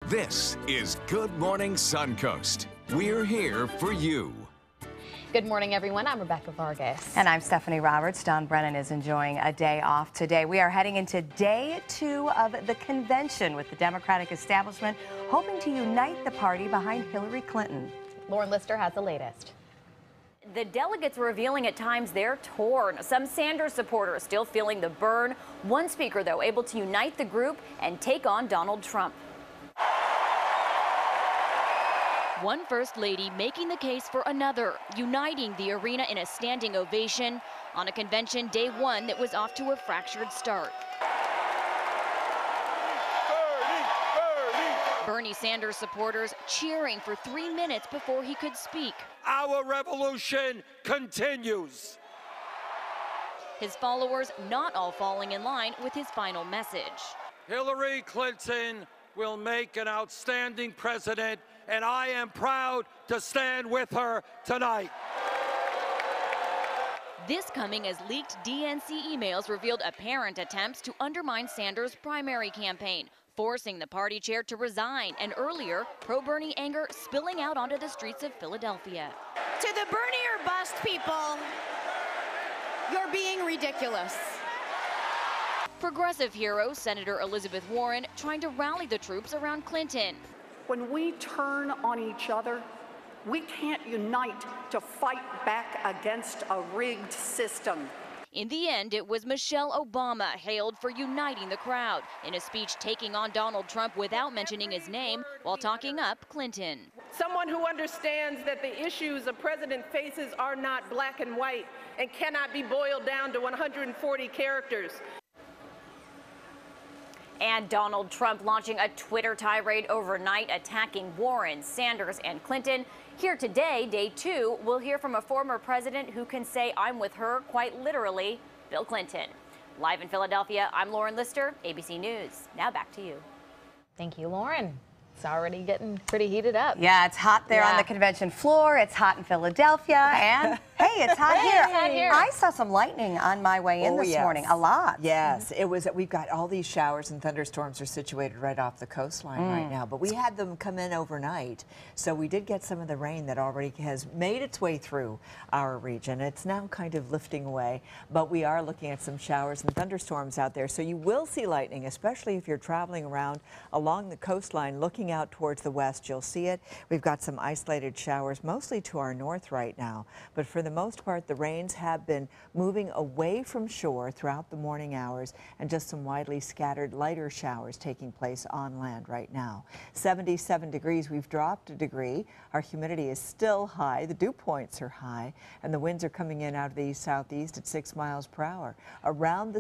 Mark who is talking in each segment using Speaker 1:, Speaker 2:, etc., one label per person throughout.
Speaker 1: This is Good Morning Suncoast. We're here for you.
Speaker 2: Good morning, everyone. I'm Rebecca Vargas.
Speaker 3: And I'm Stephanie Roberts. Don Brennan is enjoying a day off today. We are heading into day 2 of the convention with the Democratic establishment, hoping to unite the party behind Hillary Clinton.
Speaker 2: Lauren Lister has the latest.
Speaker 4: The delegates revealing at times they're torn. Some Sanders supporters still feeling the burn. One speaker, though, able to unite the group and take on Donald Trump. One First Lady making the case for another, uniting the arena in a standing ovation on a convention day 1 that was off to a fractured start. Bernie Sanders supporters cheering for 3 minutes before he could speak.
Speaker 5: Our revolution continues.
Speaker 4: His followers not all falling in line with his final message.
Speaker 5: Hillary Clinton will make an outstanding president, and I am proud to stand with her tonight.
Speaker 4: This coming as leaked DNC emails revealed apparent attempts to undermine Sanders' primary campaign, forcing the party chair to resign, and earlier, pro-Bernie anger spilling out onto the streets of Philadelphia.
Speaker 6: To the Bernie or bust people, you're being ridiculous.
Speaker 4: Progressive hero Senator Elizabeth Warren trying to rally the troops around Clinton.
Speaker 7: When we turn on each other, we can't unite to fight back against a rigged system.
Speaker 4: In the end, it was Michelle Obama hailed for uniting the crowd in a speech taking on Donald Trump without mentioning his name while talking up Clinton.
Speaker 8: Someone who understands that the issues a president faces are not black and white and cannot be boiled down to 140 characters.
Speaker 4: And Donald Trump launching a Twitter tirade overnight attacking Warren, Sanders, and Clinton. Here today, day 2, we'll hear from a former president who can say I'm with her, quite literally, Bill Clinton. Live in Philadelphia, I'm Lauren Lister, ABC News. Now back to you.
Speaker 2: Thank you, Lauren. It's already getting pretty heated up.
Speaker 3: Yeah, it's hot there on the convention floor. It's hot in Philadelphia. And, hey, it's hot here.
Speaker 2: It's hot here.
Speaker 3: I saw some lightning on my way in this morning. A lot.
Speaker 9: Yes, it was. We've got all these showers and thunderstorms are situated right off the coastline right now. But we had them come in overnight. So we did get some of the rain that already has made its way through our region. It's now kind of lifting away. But we are looking at some showers and thunderstorms out there. So you will see lightning, especially if you're traveling around along the coastline looking out towards the west. You'll see it. We've got some isolated showers mostly to our north right now, but for the most part the rains have been moving away from shore throughout the morning hours, and just some widely scattered lighter showers taking place on land right now. 77 degrees. We've dropped a degree. Our humidity is still high. The dew points are high, and the winds are coming in out of the east-southeast at 6 miles per hour. Around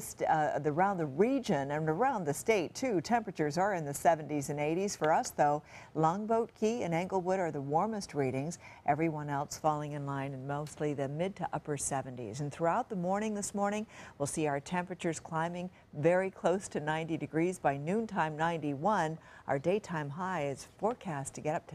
Speaker 9: the region and around the state too, temperatures are in the 70s and 80s. For us though, Longboat Key and Englewood are the warmest readings. Everyone else falling in line in mostly the mid to upper 70s. And throughout the morning this morning, we'll see our temperatures climbing very close to 90 degrees. By noontime, 91. Our daytime high is forecast to get up to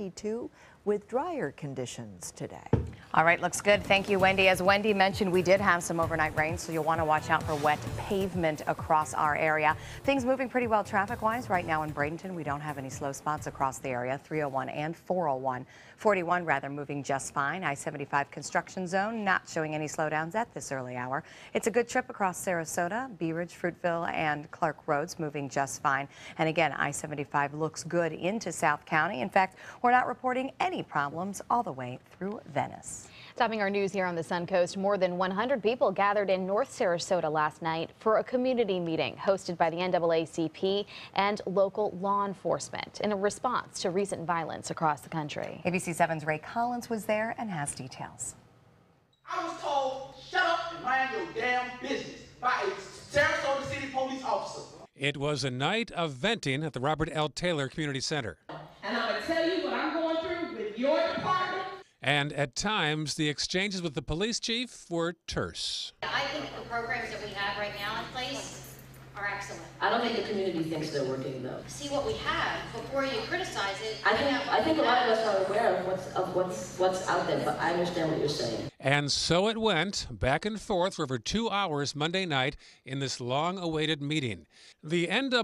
Speaker 9: 92 with drier conditions today.
Speaker 3: All right, looks good. Thank you, Wendy. As Wendy mentioned, we did have some overnight rain, so you'll want to watch out for wet pavement across our area. Things moving pretty well traffic-wise right now in Bradenton. We don't have any slow spots across the area. 301 and 401. 41 rather moving just fine. I-75 construction zone not showing any slowdowns at this early hour. It's a good trip across Sarasota, Bee Ridge, Fruitville, and Clark Roads moving just fine. And again, I-75 looks good into South County. In fact, we're not reporting any problems all the way through Venice.
Speaker 2: Topping our news here on the Suncoast, more than 100 people gathered in North Sarasota last night for a community meeting hosted by the NAACP and local law enforcement in a response to recent violence across the country.
Speaker 3: ABC 7's Ray Collins was there and has details.
Speaker 10: I was told, shut up and mind your damn business by a Sarasota City police officer.
Speaker 11: It was a night of venting at the Robert L. Taylor Community Center.
Speaker 10: And I'm going to tell you what I'm going through with your department.
Speaker 11: And at times, the exchanges with the police chief were terse.
Speaker 12: I think the programs that we have right now in place are excellent.
Speaker 13: I don't think the community thinks they're working, though.
Speaker 12: See what we have before you criticize it.
Speaker 13: I think a lot of us are aware of what's out there, but I understand what you're saying.
Speaker 11: And so it went, back and forth for over 2 hours Monday night in this long-awaited meeting. The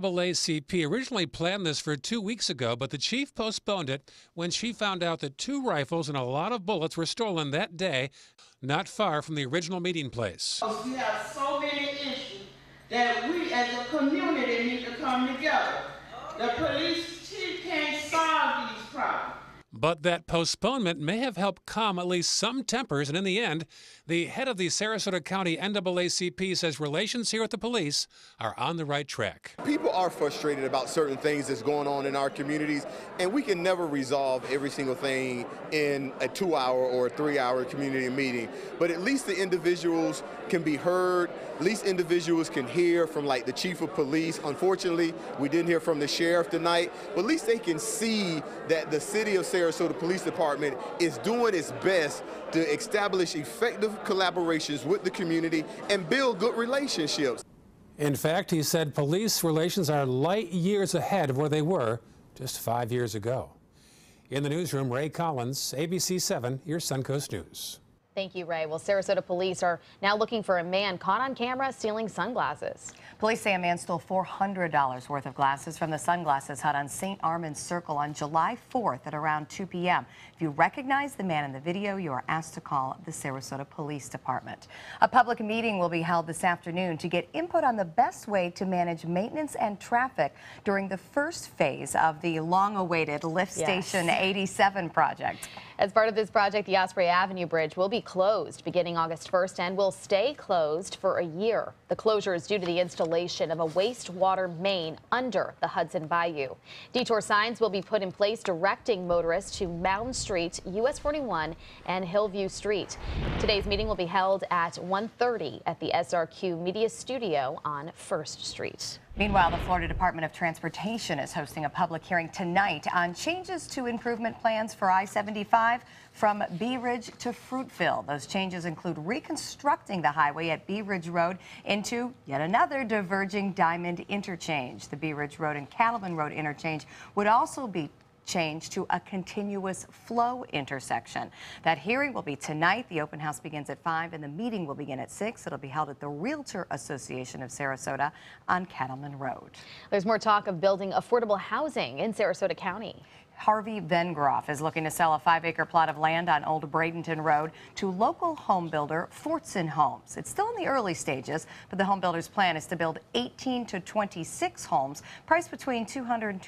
Speaker 11: NAACP originally planned this for 2 weeks ago, but the chief postponed it when she found out that 2 rifles and a lot of bullets were stolen that day, not far from the original meeting place.
Speaker 14: We have so many issues that we as a community need to come together. The police chief can't solve these problems.
Speaker 11: But that postponement may have helped calm at least some tempers, and in the end, the head of the Sarasota County NAACP says relations here at the police are on the right track.
Speaker 15: People are frustrated about certain things that's going on in our communities, and we can never resolve every single thing in a 2-hour or a 3-hour community meeting. But at least the individuals can be heard. At least individuals can hear from, like, the chief of police. Unfortunately, we didn't hear from the sheriff tonight, but at least they can see that the city of Sarasota Police Department is doing its best to establish effective collaborations with the community and build good relationships.
Speaker 11: In fact, he said police relations are light years ahead of where they were just 5 years ago. In the newsroom, Ray Collins, ABC 7, your Suncoast News.
Speaker 2: Thank you, Ray. Well, Sarasota police are now looking for a man caught on camera stealing sunglasses.
Speaker 3: Police say a man stole $400 worth of glasses from the sunglasses hut on St. Armand's Circle on July 4th at around 2 p.m. If you recognize the man in the video, you are asked to call the Sarasota Police Department. A public meeting will be held this afternoon to get input on the best way to manage maintenance and traffic during the first phase of the long-awaited Lift Station 87 project.
Speaker 2: As part of this project, the Osprey Avenue Bridge will be closed beginning August 1st and will stay closed for a year. The closure is due to the installation of a wastewater main under the Hudson Bayou. Detour signs will be put in place directing motorists to Mountain Street, US 41, and Hillview Street. Today's meeting will be held at 1:30 at the SRQ Media Studio on 1st Street.
Speaker 3: Meanwhile, the Florida Department of Transportation is hosting a public hearing tonight on changes to improvement plans for I-75 from Bee Ridge to Fruitville. Those changes include reconstructing the highway at Bee Ridge Road into yet another diverging diamond interchange. The Bee Ridge Road and Cattleman Road interchange would also be changed to a continuous flow intersection. That hearing will be tonight. The open house begins at 5 and the meeting will begin at 6. It'll be held at the Realtor Association of Sarasota on Cattleman Road.
Speaker 2: There's more talk of building affordable housing in Sarasota County.
Speaker 3: Harvey Vengroff is looking to sell a 5-acre plot of land on Old Bradenton Road to local home builder Fortson Homes. It's still in the early stages, but the home builder's plan is to build 18 to 26 homes priced between $200,000 and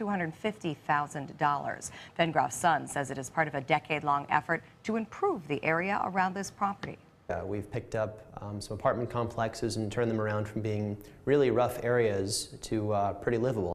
Speaker 3: $250,000. Vengroff's son says it is part of a decade-long effort to improve the area around this property.
Speaker 16: We've picked up some apartment complexes and turned them around from being really rough areas to pretty livable.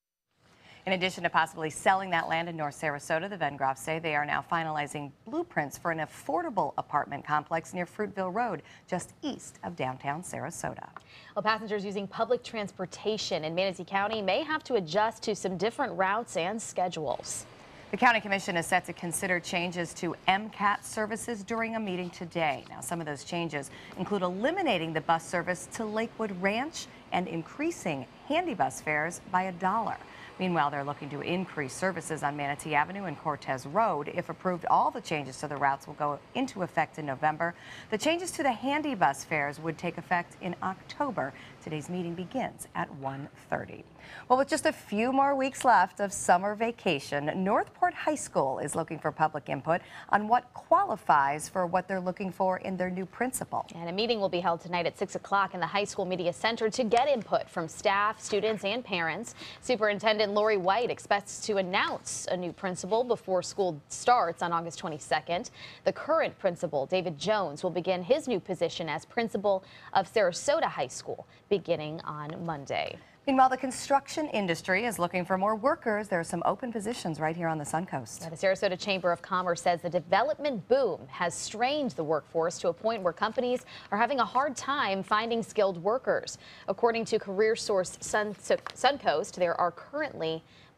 Speaker 3: In addition to possibly selling that land in North Sarasota, the Vengroffs say they are now finalizing blueprints for an affordable apartment complex near Fruitville Road, just east of downtown Sarasota.
Speaker 2: Well, passengers using public transportation in Manatee County may have to adjust to some different routes and schedules.
Speaker 3: The County Commission is set to consider changes to MCAT services during a meeting today. Now, some of those changes include eliminating the bus service to Lakewood Ranch and increasing handy bus fares by $1. Meanwhile, they're looking to increase services on Manatee Avenue and Cortez Road. If approved, all the changes to the routes will go into effect in November. The changes to the handy bus fares would take effect in October. Today's meeting begins at 1:30. Well, with just a few more weeks left of summer vacation, Northport High School is looking for public input on what qualifies for what they're looking for in their new principal.
Speaker 2: And a meeting will be held tonight at 6 o'clock in the High School Media Center to get input from staff, students, and parents. Superintendent Lori White expects to announce a new principal before school starts on August 22nd. The current principal, David Jones, will begin his new position as principal of Sarasota High School beginning on Monday.
Speaker 3: Meanwhile, the construction industry is looking for more workers. There are some open positions right here on the Suncoast.
Speaker 2: The Sarasota Chamber of Commerce says the development boom has strained the workforce to a point where companies are having a hard time finding skilled workers. According to career source Suncoast, there are currently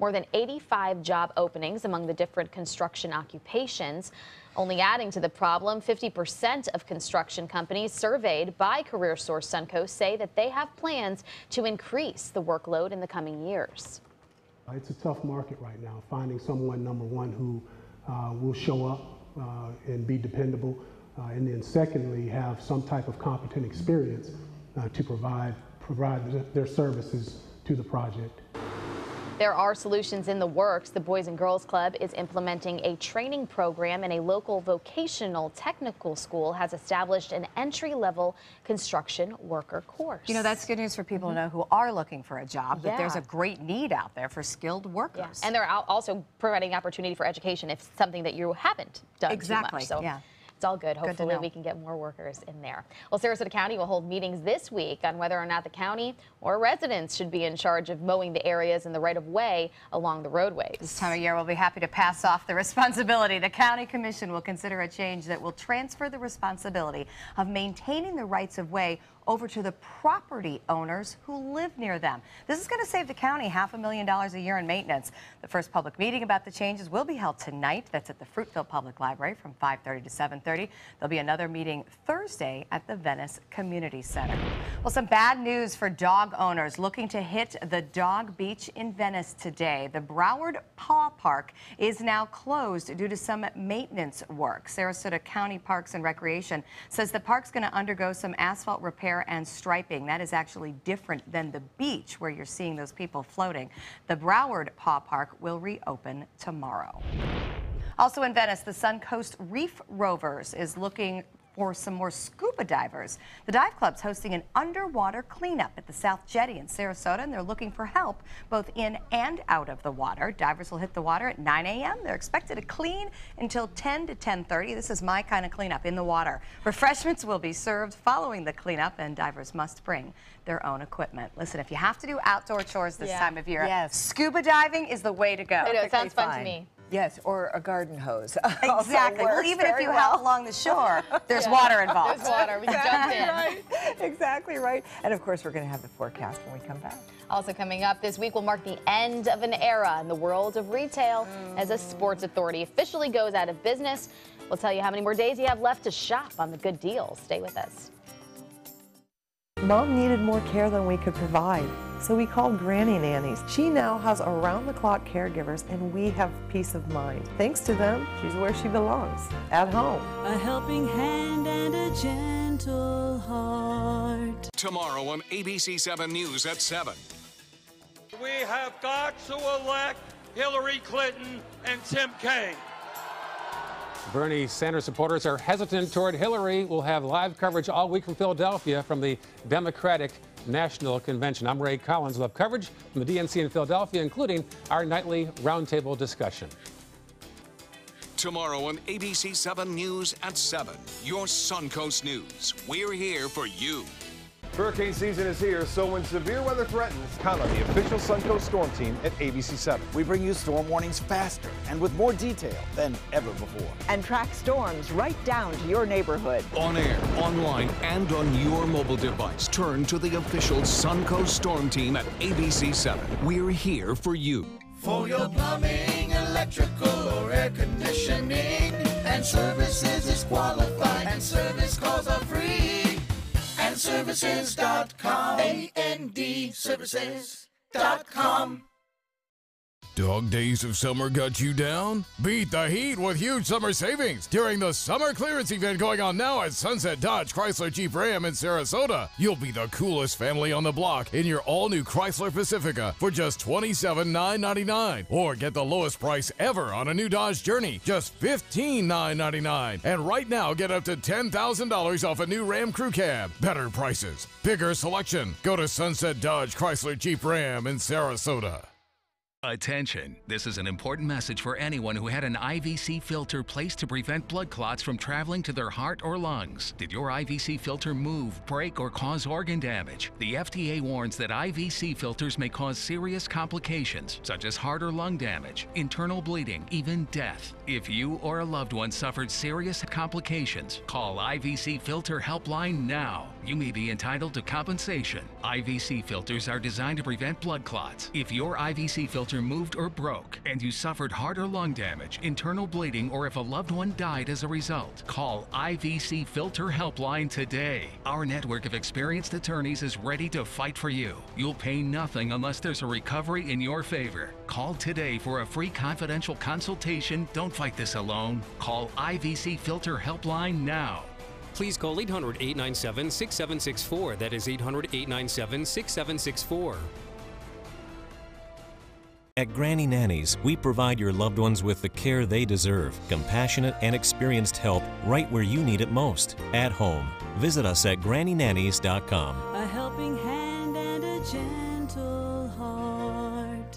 Speaker 2: more than 85 job openings among the different construction occupations. Only adding to the problem, 50% of construction companies surveyed by CareerSource Suncoast say that they have plans to increase the workload in the coming years.
Speaker 17: It's a tough market right now, finding someone, number one, who will show up and be dependable, and then secondly, have some type of competent experience to provide their services to the project.
Speaker 2: There are solutions in the works. The Boys and Girls Club is implementing a training program, and a local vocational technical school has established an entry-level construction worker course.
Speaker 3: You know, that's good news for people to know who are looking for a job, that there's a great need out there for skilled workers.
Speaker 2: Yeah. And they're also providing opportunity for education if it's something that you haven't done too much. So it's all good. Hopefully we can get more workers in there. Well, Sarasota County will hold meetings this week on whether or not the county or residents should be in charge of mowing the areas in the right-of-way along the roadways.
Speaker 3: This time of year, we'll be happy to pass off the responsibility. The County Commission will consider a change that will transfer the responsibility of maintaining the rights-of-way over to the property owners who live near them. This is going to save the county $500,000 a year in maintenance. The first public meeting about the changes will be held tonight. That's at the Fruitville Public Library from 5:30 to 7:30. There'll be another meeting Thursday at the Venice Community Center. Well, some bad news for dog owners looking to hit the dog beach in Venice today. The Broward Paw Park is now closed due to some maintenance work. Sarasota County Parks and Recreation says the park's going to undergo some asphalt repair and striping. That is actually different than the beach where you're seeing those people floating. The Broward Paw Park will reopen tomorrow. Also in Venice, the Suncoast Reef Rovers is looking for some more scuba divers. The dive club's hosting an underwater cleanup at the South Jetty in Sarasota, and they're looking for help both in and out of the water. Divers will hit the water at 9 a.m. They're expected to clean until 10 to 10:30. This is my kind of cleanup in the water. Refreshments will be served following the cleanup, and divers must bring their own equipment. Listen, if you have to do outdoor chores this time of year, scuba diving is the way to go.
Speaker 2: I know, it sounds fun to me.
Speaker 9: Yes, or a garden hose.
Speaker 3: Exactly. Well, even if you have along the shore, there's water involved.
Speaker 2: There's water. We can jump in.
Speaker 9: Right. Exactly right. And of course, we're going to have the forecast when we come back.
Speaker 2: Also coming up this week will mark the end of an era in the world of retail as a Sports Authority officially goes out of business. We'll tell you how many more days you have left to shop on the good deals. Stay with us.
Speaker 18: Mom needed more care than we could provide, so we called Granny Nannies. She now has around-the-clock caregivers, and we have peace of mind. Thanks to them, she's where she belongs, at home.
Speaker 19: A helping hand and a gentle heart.
Speaker 1: Tomorrow on ABC 7 News at 7.
Speaker 5: We have got to elect Hillary Clinton and Tim Kaine.
Speaker 11: Bernie Sanders supporters are hesitant toward Hillary. We'll have live coverage all week from Philadelphia from the Democratic National Convention. I'm Ray Collins. We'll have coverage from the DNC in Philadelphia, including our nightly roundtable discussion.
Speaker 1: Tomorrow on ABC 7 News at 7. Your Suncoast News. We're here for you.
Speaker 20: Hurricane season is here, so when severe weather threatens, count on the official Suncoast Storm Team at ABC 7.
Speaker 21: We bring you storm warnings faster and with more detail than ever before.
Speaker 22: And track storms right down to your neighborhood.
Speaker 1: On air, online, and on your mobile device. Turn to the official Suncoast Storm Team at ABC 7. We're here for you.
Speaker 23: For your plumbing, electrical, or air conditioning, and services is qualified, and service calls are free. And services.com. AND services.com.
Speaker 24: Dog days of summer got you down? Beat the heat with huge summer savings during the summer clearance event going on now at Sunset Dodge Chrysler Jeep Ram in Sarasota. You'll be the coolest family on the block in your all-new Chrysler Pacifica for just $27,999. Or get the lowest price ever on a new Dodge Journey, just $15,999. And right now, get up to $10,000 off a new Ram Crew Cab. Better prices, bigger selection. Go to Sunset Dodge Chrysler Jeep Ram in Sarasota.
Speaker 25: Attention, this is an important message for anyone who had an IVC filter placed to prevent blood clots from traveling to their heart or lungs. Did your IVC filter move, break, or cause organ damage? The FDA warns that IVC filters may cause serious complications, such as heart or lung damage, internal bleeding, even death. If you or a loved one suffered serious complications, call IVC Filter Helpline now. You may be entitled to compensation. IVC filters are designed to prevent blood clots. If your IVC filter filter moved or broke, and you suffered heart or lung damage, internal bleeding, or if a loved one died as a result, call IVC Filter Helpline today. Our network of experienced attorneys is ready to fight for you. You'll pay nothing unless there's a recovery in your favor. Call today for a free confidential consultation. Don't fight this alone. Call IVC Filter Helpline now.
Speaker 4: Please call 800-897-6764. That is 800-897-6764.
Speaker 6: At Granny Nannies, we provide your loved ones with the care they deserve, compassionate and experienced help right where you need it most, at home. Visit us at GrannyNannies.com.
Speaker 19: A helping hand and a gentle heart.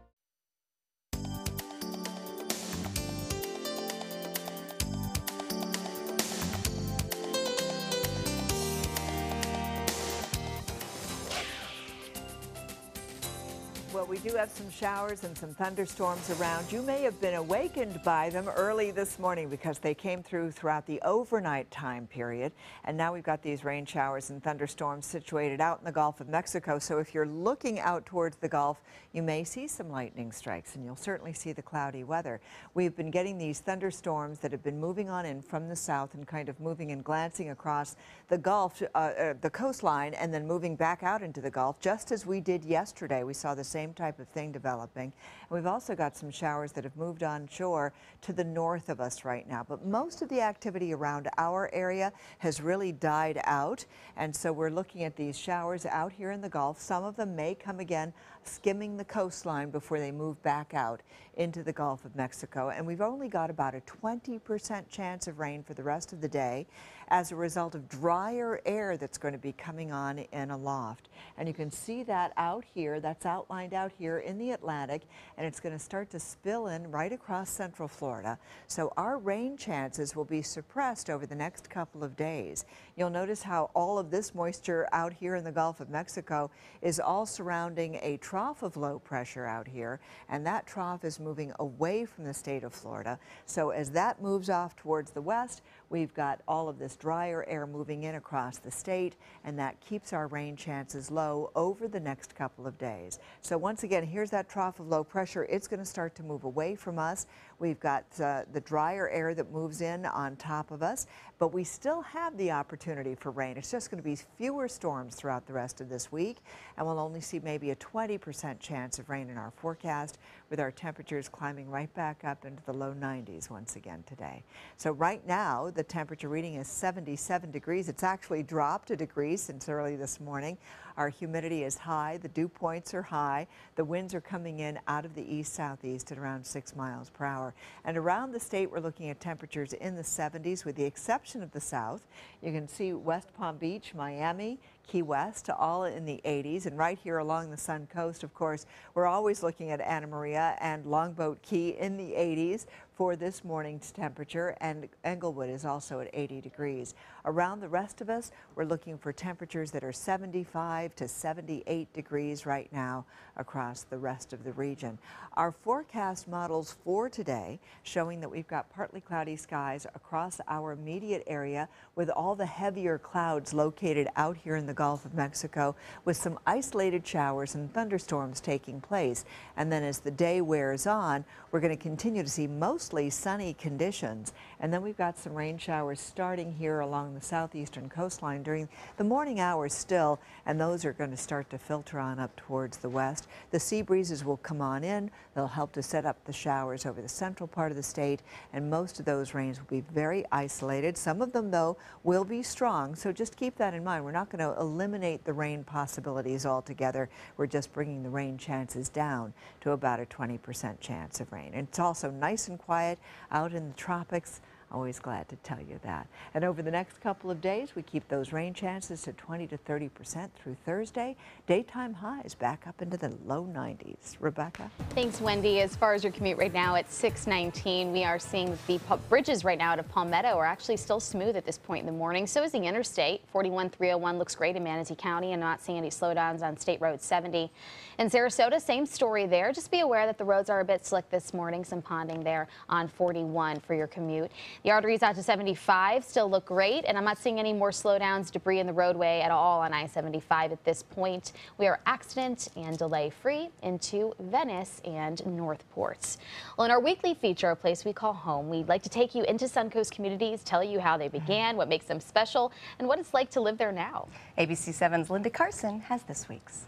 Speaker 9: Well, we do have some showers and some thunderstorms around. You may have been awakened by them early this morning because they came throughout the overnight time period. And now we've got these rain showers and thunderstorms situated out in the Gulf of Mexico. So if you're looking out towards the Gulf, you may see some lightning strikes, and you'll certainly see the cloudy weather. We've been getting these thunderstorms that have been moving on in from the south and kind of moving and glancing across the Gulf, the coastline, and then moving back out into the Gulf, just as we did yesterday. We saw the same type of thing developing. And we've also got some showers that have moved on shore to the north of us right now. But most of the activity around our area has really died out. And so we're looking at these showers out here in the Gulf. Some of them may come again, skimming the coastline before they move back out into the Gulf of Mexico. And we've only got about a 20% chance of rain for the rest of the day as a result of drier air that's going to be coming on in aloft. And you can see that out here, that's outlined out here in the Atlantic, and it's going to start to spill in right across central Florida. So our rain chances will be suppressed over the next couple of days. You'll notice how all of this moisture out here in the Gulf of Mexico is all surrounding a trough of low pressure out here, and that trough is moving away from the state of Florida. So as that moves off towards the west, we've got all of this drier air moving in across the state, and that keeps our rain chances low over the next couple of days. So once again, here's that trough of low pressure. It's going to start to move away from us. We've got the drier air that moves in on top of us, but we still have the opportunity for rain. It's just going to be fewer storms throughout the rest of this week, and we'll only see maybe a 20% chance of rain in our forecast, with our temperatures climbing right back up into the low 90s once again today. So right now, the temperature reading is 77 degrees. It's actually dropped a degree since early this morning. Our humidity is high. The dew points are high. The winds are coming in out of the east-southeast at around 6 miles per hour. And around the state, we're looking at temperatures in the 70s, with the exception of the south. You can see West Palm Beach, Miami, Key West, all in the 80s. And right here along the Suncoast, of course, we're always looking at Anna Maria and Longboat Key in the 80s for this morning's temperature, and Englewood is also at 80 degrees. Around the rest of us, we're looking for temperatures that are 75 to 78 degrees right now across the rest of the region. Our forecast models for today showing that we've got partly cloudy skies across our immediate area, with all the heavier clouds located out here in the Gulf of Mexico, with some isolated showers and thunderstorms taking place. And then as the day wears on, we're going to continue to see mostly sunny conditions. And then we've got some rain showers starting here along the southeastern coastline during the morning hours still, and those are going to start to filter on up towards the west. The sea breezes will come on in. They'll help to set up the showers over the central part of the state, and most of those rains will be very isolated. Some of them, though, will be strong, so just keep that in mind. We're not going to eliminate the rain possibilities altogether. We're just bringing the rain chances down to about a 20% chance of rain. And it's also nice and quiet out in the tropics. Always glad to tell you that. And over the next couple of days, we keep those rain chances to 20 to 30% through Thursday. Daytime highs back up into the low 90s. Rebecca?
Speaker 2: Thanks, Wendy. As far as your commute right now, it's 6:19. We are seeing the bridges right now out of Palmetto are actually still smooth at this point in the morning. So is the interstate. 41301 looks great in Manatee County, and not seeing any slowdowns on State Road 70. In Sarasota, same story there. Just be aware that the roads are a bit slick this morning. Some ponding there on 41 for your commute. The arteries out to 75 still look great, and I'm not seeing any more slowdowns, debris in the roadway at all on I-75 at this point. We are accident and delay free into Venice and Northport. Well, in our weekly feature, A Place We Call Home, we'd like to take you into Suncoast communities, tell you how they began, what makes them special, and what it's like to live there now.
Speaker 3: ABC7's Linda Carson has this week's.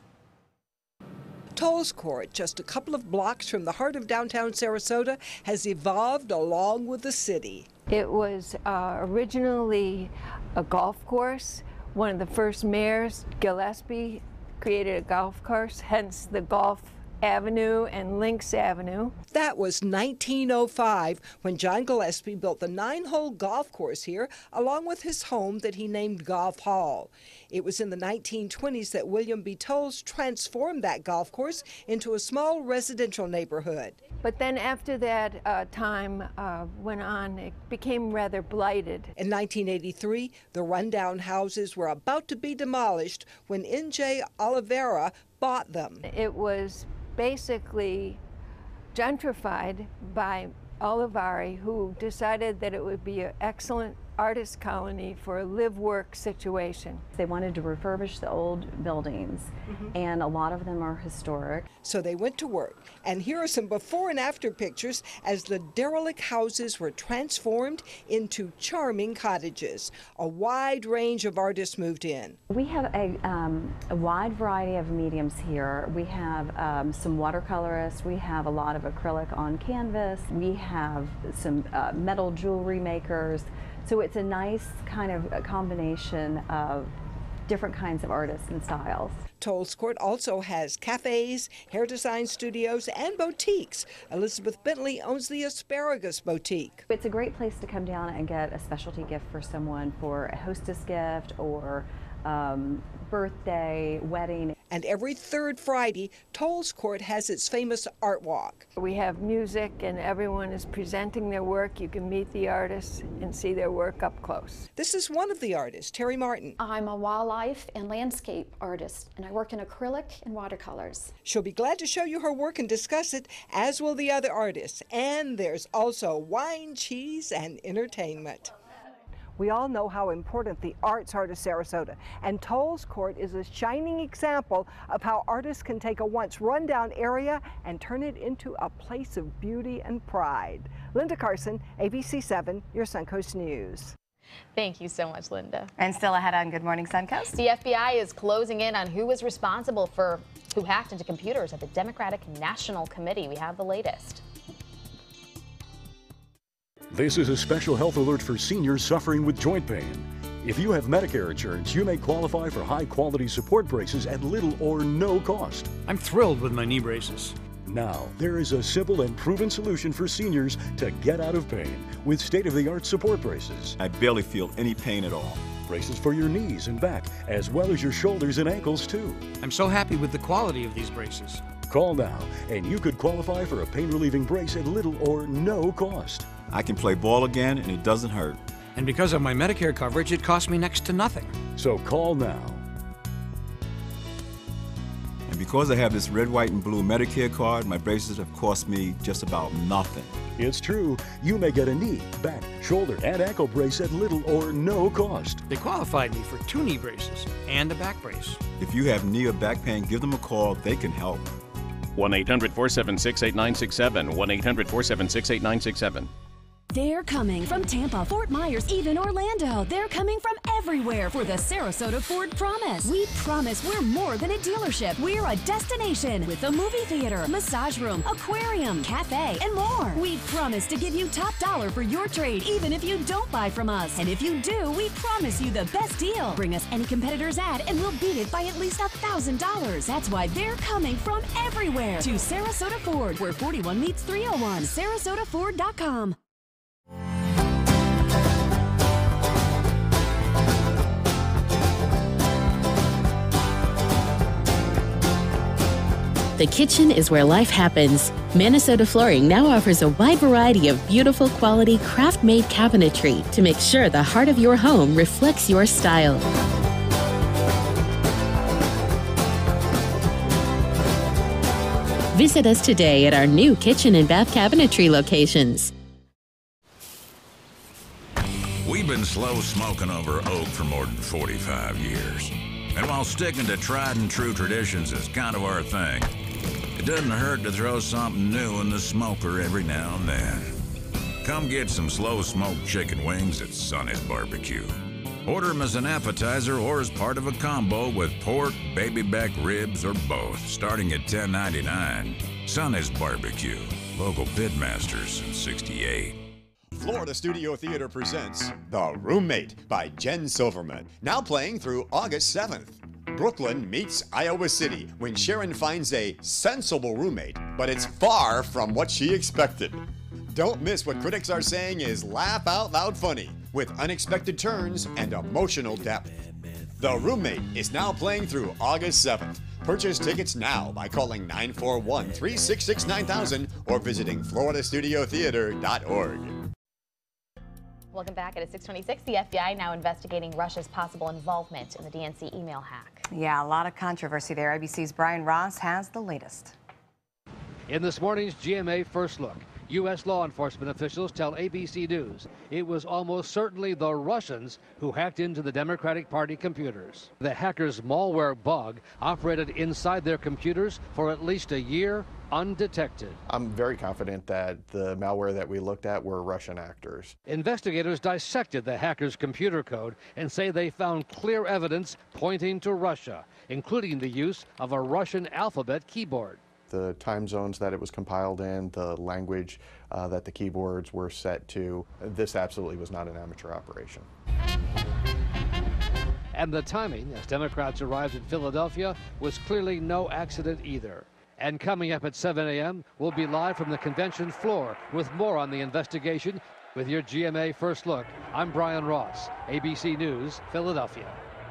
Speaker 4: Tolles Court, just a couple of blocks from the heart of downtown Sarasota, has evolved along with the city.
Speaker 7: It was originally a golf course. One of the first mayors, Gillespie, created a golf course, hence the Golf Avenue and Lynx Avenue.
Speaker 4: That was 1905 when John Gillespie built the 9-hole golf course here, along with his home that he named Golf Hall. It was in the 1920s that William B. Tolles transformed that golf course into a small residential neighborhood.
Speaker 7: But then after that time went on, it became rather blighted.
Speaker 4: In 1983, the rundown houses were about to be demolished when N.J. Oliveira bought them.
Speaker 7: It was basically gentrified by Olivari, who decided that it would be an excellent artist colony for a live-work situation.
Speaker 8: They wanted to refurbish the old buildings, and a lot of them are historic.
Speaker 4: So they went to work, and here are some before and after pictures as the derelict houses were transformed into charming cottages. A wide range of artists moved in.
Speaker 8: We have a wide variety of mediums here. We have some watercolorists, we have a lot of acrylic on canvas, we have some metal jewelry makers. So it's a nice kind of a combination of different kinds of artists and styles.
Speaker 4: Tolles Court also has cafes, hair design studios, and boutiques. Elizabeth Bentley owns the Asparagus Boutique.
Speaker 8: It's a great place to come down and get a specialty gift for someone, for a hostess gift or birthday, wedding.
Speaker 4: And every third Friday, Tolles Court has its famous art walk.
Speaker 7: We have music and everyone is presenting their work. You can meet the artists and see their work up close.
Speaker 4: This is one of the artists, Terry Martin.
Speaker 10: I'm a wildlife and landscape artist, and I work in acrylic and watercolors.
Speaker 4: She'll be glad to show you her work and discuss it, as will the other artists. And there's also wine, cheese, and entertainment.
Speaker 22: We all know how important the arts are to Sarasota, and Tolles Court is a shining example of how artists can take a once rundown area and turn it into a place of beauty and pride. Linda Carson, ABC7, your Suncoast News.
Speaker 2: Thank you so much, Linda.
Speaker 3: And still ahead on Good Morning Suncoast.
Speaker 2: The FBI is closing in on who was responsible for who hacked into computers at the Democratic National Committee. We have the latest.
Speaker 12: This is a special health alert for seniors suffering with joint pain. If you have Medicare insurance, you may qualify for high-quality support braces at little or no cost.
Speaker 26: I'm thrilled with my knee braces.
Speaker 12: Now, there is a simple and proven solution for seniors to get out of pain with state-of-the-art support braces.
Speaker 27: I barely feel any pain at all.
Speaker 12: Braces for your knees and back, as well as your shoulders and ankles, too.
Speaker 26: I'm so happy with the quality of these braces.
Speaker 12: Call now, and you could qualify for a pain-relieving brace at little or no cost.
Speaker 27: I can play ball again, and it doesn't hurt.
Speaker 26: And because of my Medicare coverage, it costs me next to nothing.
Speaker 12: So call now.
Speaker 27: And because I have this red, white, and blue Medicare card, my braces have cost me just about nothing.
Speaker 12: It's true. You may get a knee, back, shoulder, and ankle brace at little or no cost.
Speaker 26: They qualified me for 2 knee braces and a back brace.
Speaker 27: If you have knee or back pain, give them a call. They can help.
Speaker 28: 1-800-476-8967. 1-800-476-8967.
Speaker 29: They're coming from Tampa, Fort Myers, even Orlando. They're coming from everywhere for the Sarasota Ford Promise. We promise we're more than a dealership. We're a destination with a movie theater, massage room, aquarium, cafe, and more. We promise to give you top dollar for your trade, even if you don't buy from us. And if you do, we promise you the best deal. Bring us any competitor's ad and we'll beat it by at least $1,000. That's why they're coming from everywhere to Sarasota Ford, where 41 meets 301. SarasotaFord.com.
Speaker 30: The kitchen is where life happens. Minnesota Flooring now offers a wide variety of beautiful quality craft-made cabinetry to make sure the heart of your home reflects your style. Visit us today at our new kitchen and bath cabinetry locations.
Speaker 5: We've been slow smoking over oak for more than 45 years. And while sticking to tried and true traditions is kind of our thing, it doesn't hurt to throw something new in the smoker every now and then. Come get some slow smoked chicken wings at Sonny's Barbecue. Order them as an appetizer or as part of a combo with pork, baby back ribs, or both, starting at $10.99. Sonny's Barbecue, local pitmasters since '68.
Speaker 11: Florida Studio Theater presents The Roommate by Jen Silverman, now playing through August 7th. Brooklyn meets Iowa City when Sharon finds a sensible roommate, but it's far from what she expected. Don't miss what critics are saying is laugh out loud funny, with unexpected turns and emotional depth. The Roommate is now playing through August 7th. Purchase tickets now by calling 941-366-9000 or visiting floridastudiotheater.org.
Speaker 2: Welcome back at 6:26. The FBI now investigating Russia's possible involvement in the DNC email hack.
Speaker 3: Yeah, a lot of controversy there. ABC's Brian Ross has the latest.
Speaker 13: In this morning's GMA First Look, U.S. law enforcement officials tell ABC News it was almost certainly the Russians who hacked into the Democratic Party computers. The hackers' malware bug operated inside their computers for at least a year undetected.
Speaker 14: I'm very confident that the malware that we looked at were Russian actors.
Speaker 13: Investigators dissected the hackers' computer code and say they found clear evidence pointing to Russia, including the use of a Russian alphabet keyboard.
Speaker 14: The time zones that it was compiled in, the language that the keyboards were set to, this absolutely was not an amateur operation.
Speaker 13: And the timing, as Democrats arrived in Philadelphia, was clearly no accident either. And coming up at 7 a.m., we'll be live from the convention floor with more on the investigation with your GMA First Look. I'm Brian Ross, ABC News, Philadelphia.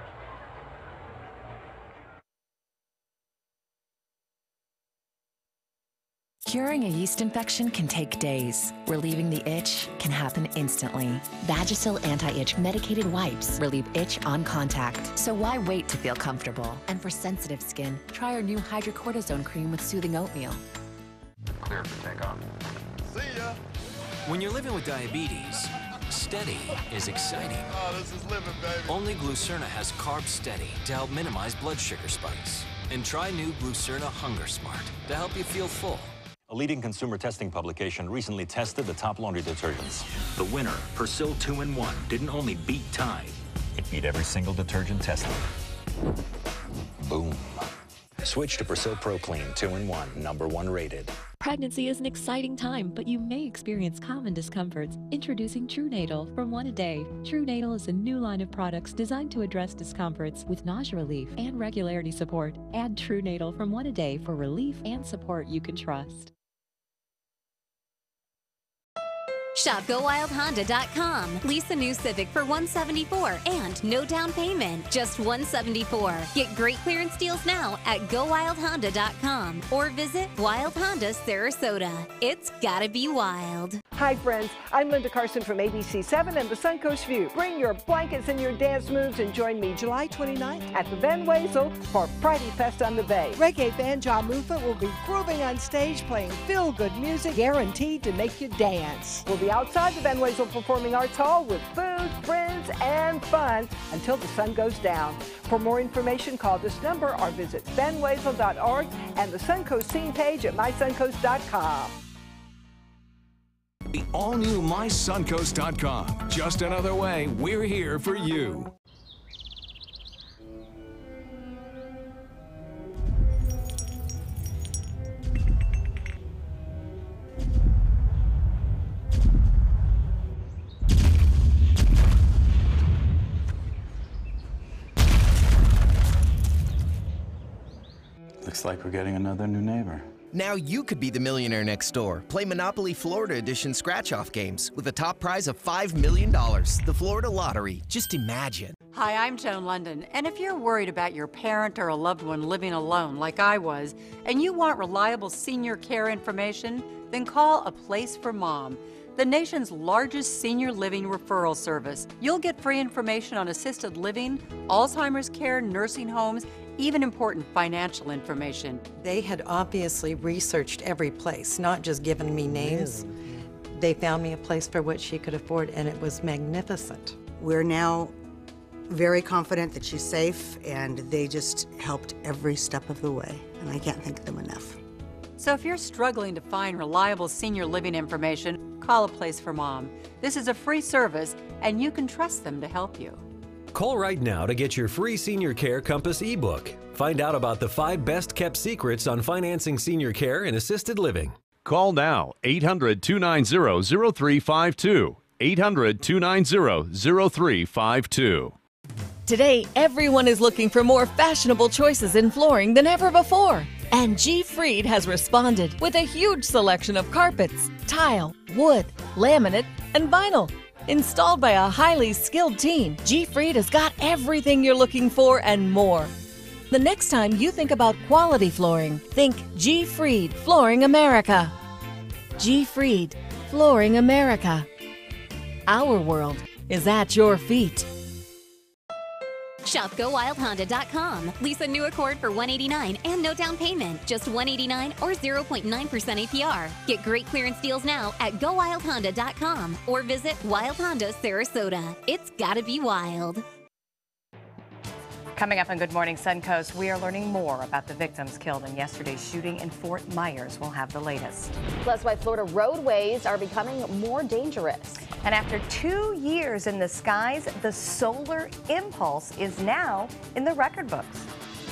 Speaker 15: Curing a yeast infection can take days. Relieving the itch can happen instantly.
Speaker 16: Vagisil Anti-Itch Medicated Wipes relieve itch on contact.
Speaker 15: So why wait to feel comfortable?
Speaker 16: And for sensitive skin, try our new hydrocortisone cream with soothing oatmeal.
Speaker 17: Clear for takeoff.
Speaker 18: See ya!
Speaker 20: When you're living with diabetes, steady is exciting.
Speaker 18: Oh, this is living, baby.
Speaker 20: Only Glucerna has Carb Steady to help minimize blood sugar spikes. And try new Glucerna Hunger Smart to help you feel full.
Speaker 21: A leading consumer testing publication recently tested the top laundry detergents. The winner, Persil 2-in-1, didn't only beat Tide, it beat every single detergent tested. Boom. Switch to Persil Pro Clean 2-in-1, #1 rated.
Speaker 31: Pregnancy is an exciting time, but you may experience common discomforts. Introducing TruNatal from One A Day. TruNatal is a new line of products designed to address discomforts with nausea relief and regularity support. Add TruNatal from One A Day for relief and support you can trust.
Speaker 32: Shop GoWildHonda.com. Lease a new Civic for $174 and no down payment, just $174. Get great clearance deals now at GoWildHonda.com or visit Wild Honda Sarasota. It's gotta be wild.
Speaker 22: Hi friends, I'm Linda Carson from ABC 7 and the Suncoast View. Bring your blankets and your dance moves and join me July 29th at the Van Wezel for Friday Fest on the Bay. Reggae band Ja Movement will be grooving on stage playing feel-good music guaranteed to make you dance. We'll be outside the Van Wezel Performing Arts Hall with food, friends, and fun until the sun goes down. For more information, call this number or visit vanwezel.org and the Suncoast scene page at mysuncoast.com.
Speaker 1: The all-new mysuncoast.com. Just another way we're here for you.
Speaker 33: Looks like we're getting another new neighbor.
Speaker 34: Now you could be the millionaire next door. Play Monopoly Florida Edition scratch-off games with a top prize of $5 million. The Florida Lottery. Just imagine.
Speaker 35: Hi, I'm Joan London, and if you're worried about your parent or a loved one living alone like I was, and you want reliable senior care information, then call A Place for Mom, the nation's largest senior living referral service. You'll get free information on assisted living, Alzheimer's care, nursing homes, even important financial information.
Speaker 36: They had obviously researched every place, not just given me names.
Speaker 4: They found me a place for what she could afford, and it was magnificent.
Speaker 6: We're now very confident that she's safe, and they just helped every step of the way, and I can't thank them enough.
Speaker 35: So if you're struggling to find reliable senior living information, call A Place for Mom. This is a free service, and you can trust them to help you.
Speaker 7: Call right now to get your free Senior Care Compass ebook. Find out about the 5 best-kept secrets on financing senior care and assisted living.
Speaker 8: Call now, 800-290-0352. 800-290-0352.
Speaker 9: Today, everyone is looking for more fashionable choices in flooring than ever before. And G. Fried has responded with a huge selection of carpets, tile, wood, laminate, and vinyl. Installed by a highly skilled team, G. Fried has got everything you're looking for and more. The next time you think about quality flooring, think G. Fried Flooring America. G. Fried Flooring America. Our world is at your feet.
Speaker 32: Shop GoWildHonda.com. Lease a new Accord for $189 and no down payment. Just $189 or 0.9% APR. Get great clearance deals now at GoWildHonda.com or visit Wild Honda Sarasota. It's gotta be wild.
Speaker 3: Coming up on Good Morning Suncoast, we are learning more about the victims killed in yesterday's shooting in Fort Myers. We'll have the latest.
Speaker 2: Plus, why Florida roadways are becoming more dangerous.
Speaker 3: And after 2 years in the skies, the Solar Impulse is now in the record books.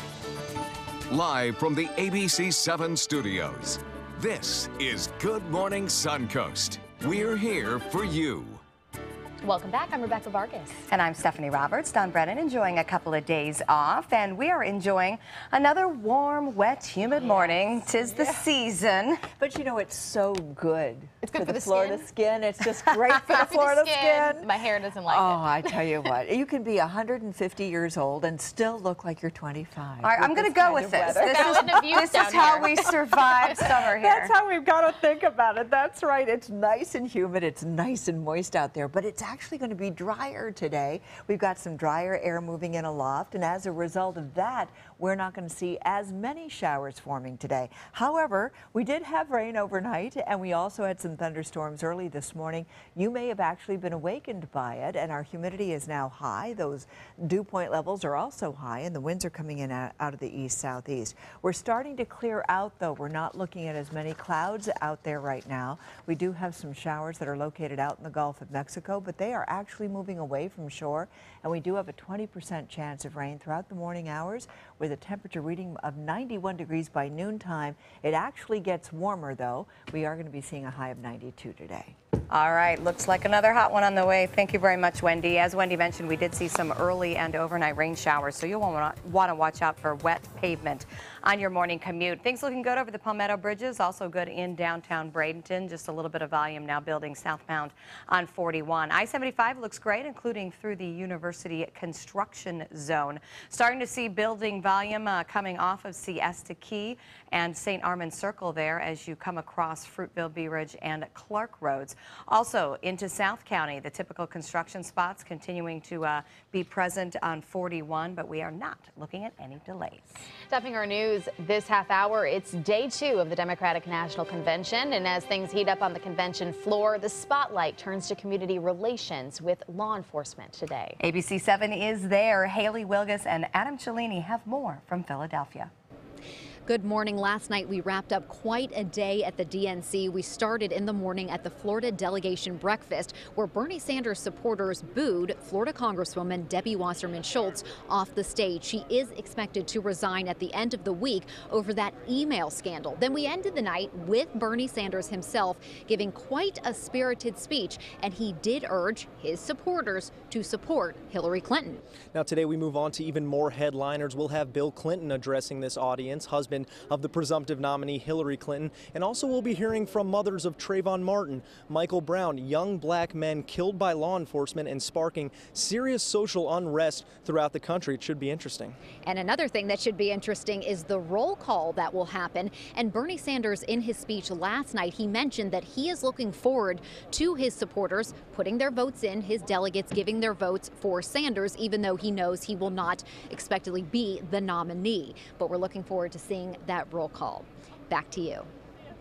Speaker 1: Live from the ABC 7 studios, this is Good Morning Suncoast. We're here for you.
Speaker 2: Welcome back. I'm Rebecca Vargas.
Speaker 3: And I'm Stephanie Roberts. Don Brennan enjoying a couple of days off, and we are enjoying another warm, wet, humid morning. 'Tis the season.
Speaker 10: But you know, it's so good.
Speaker 2: It's good
Speaker 10: for the Florida skin. It's just great for the Florida skin.
Speaker 2: My hair doesn't like it.
Speaker 10: Oh, I tell you what. You can be 150 years old and still look like you're 25.
Speaker 3: All right, I'm going to go with this. This is how we survive summer here.
Speaker 10: That's how we've got to think about it. That's right. It's nice and humid. It's nice and moist out there, but it's actually going to be drier today. We've got some drier air moving in aloft, and as a result of that, we're not going to see as many showers forming today. However, we did have rain overnight, and we also had some thunderstorms early this morning. You may have actually been awakened by it, and our humidity is now high. Those dew point levels are also high, and the winds are coming in out of the east-southeast. We're starting to clear out, though. We're not looking at as many clouds out there right now. We do have some showers that are located out in the Gulf of Mexico, but they are actually moving away from shore, and we do have a 20% chance of rain throughout the morning hours with a temperature reading of 91 degrees by noontime. It actually gets warmer, though. We are going to be seeing a high of 92 today.
Speaker 3: All right, looks like another hot one on the way. Thank you very much, Wendy. As Wendy mentioned, we did see some early and overnight rain showers, so you'll want to watch out for wet pavement on your morning commute. Things looking good over the Palmetto Bridges, also good in downtown Bradenton. Just a little bit of volume now building southbound on 41. I-75 looks great, including through the University construction zone. Starting to see building volume coming off of Siesta Key and St. Armand Circle there as you come across Fruitville, Bee Ridge, and Clark Roads. Also into South County, the typical construction spots continuing to be present on 41, but we are not looking at any delays.
Speaker 2: Topping our news this half hour, it's day 2 of the Democratic National Convention, and as things heat up on the convention floor, the spotlight turns to community relations with law enforcement today.
Speaker 3: ABC 7 is there. Haley Wilgus and Adam Cellini have more from Philadelphia.
Speaker 12: Good morning. Last night we wrapped up quite a day at the DNC. We started in the morning at the Florida delegation breakfast where Bernie Sanders supporters booed Florida Congresswoman Debbie Wasserman Schultz off the stage. She is expected to resign at the end of the week over that email scandal. Then we ended the night with Bernie Sanders himself giving quite a spirited speech, and he did urge his supporters to support Hillary Clinton.
Speaker 19: Now today we move on to even more headliners. We'll have Bill Clinton addressing this audience, husband of the presumptive nominee Hillary Clinton, and also we'll be hearing from mothers of Trayvon Martin, Michael Brown, young black men killed by law enforcement and sparking serious social unrest throughout the country. It should be interesting.
Speaker 12: And another thing that should be interesting is the roll call that will happen. And Bernie Sanders, in his speech last night, he mentioned that he is looking forward to his supporters putting their votes in, his delegates giving their votes for Sanders, even though he knows he will not expectedly be the nominee. But we're looking forward to seeing that roll call. Back to you.